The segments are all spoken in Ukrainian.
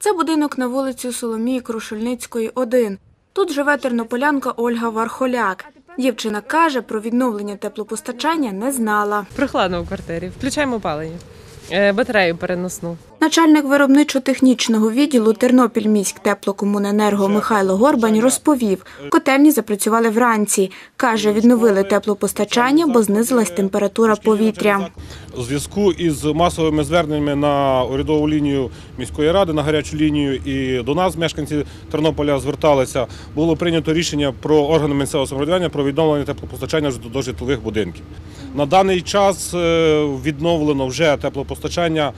Це будинок на вулиці Соломії Крушельницької, 1. Тут живе тернополянка Ольга Вархоляк. Дівчина каже, про відновлення теплопостачання не знала. Прохладно в квартирі. Включаємо опалення. Батарею переносну. Начальник виробничо-технічного відділу Тернопільміськтеплокомуненерго Михайло Горбань розповів, котельні запрацювали вранці. Каже, відновили теплопостачання, бо знизилась температура повітря. У зв'язку із масовими зверненнями на урядову лінію міської ради, на гарячу лінію і до нас, мешканці Тернополя, зверталися, було прийнято рішення про органи місцевого самоврядування про відновлення теплопостачання до житлових будинків. На даний час відновлено вже теплопостачання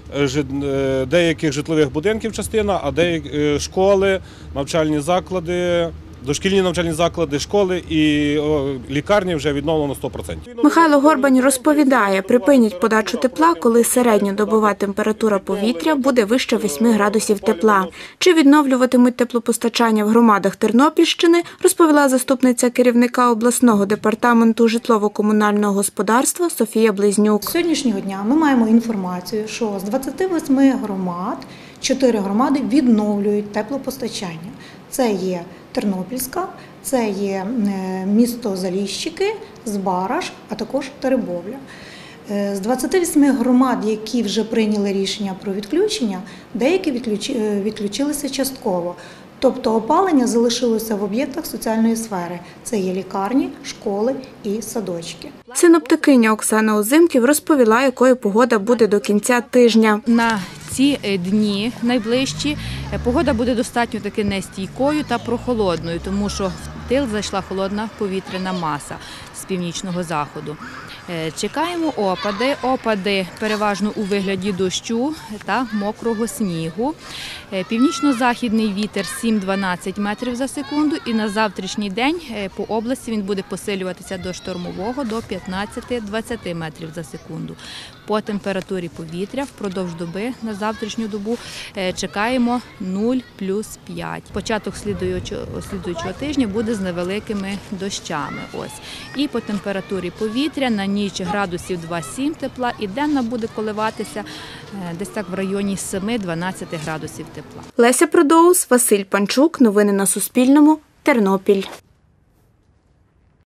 деяких житлових будинків частина, а деякі школи, навчальні заклади, дошкільні навчальні заклади, школи і лікарні вже відновлено 100%. Михайло Горбань розповідає, припинять подачу тепла, коли середньодобова температура повітря буде вище 8 градусів тепла. Чи відновлюватимуть теплопостачання в громадах Тернопільщини, розповіла заступниця керівника обласного департаменту житлово-комунального господарства Софія Близнюк. З сьогоднішнього дня ми маємо інформацію, що з 28 громад 4 громади відновлюють теплопостачання. Це є Тернопільська, це є місто Заліщики, Збараж, а також Теребовля. З 28 громад, які вже прийняли рішення про відключення, деякі відключилися частково. Тобто опалення залишилося в об'єктах соціальної сфери. Це є лікарні, школи і садочки. Синоптикиня Оксана Озимків розповіла, якою погода буде до кінця тижня. На ці дні найближчі погода буде достатньо таки нестійкою та прохолодною, тому що в тил зайшла холодна повітряна маса з північного заходу. Чекаємо опади переважно у вигляді дощу та мокрого снігу. Північно-західний вітер 7-12 метрів за секунду, і на завтрашній день по області він буде посилюватися до штормового до 15-20 метрів за секунду. По температурі повітря впродовж доби на завтрашню добу чекаємо 0 плюс 5. Початок слідуючого тижня буде з невеликими дощами. І по температурі повітря на ніч градусів 2-7 тепла, і денна буде коливатися десь так в районі 7-12 градусів тепла. Леся Продоус, Василь Панчук. Новини на Суспільному. Тернопіль.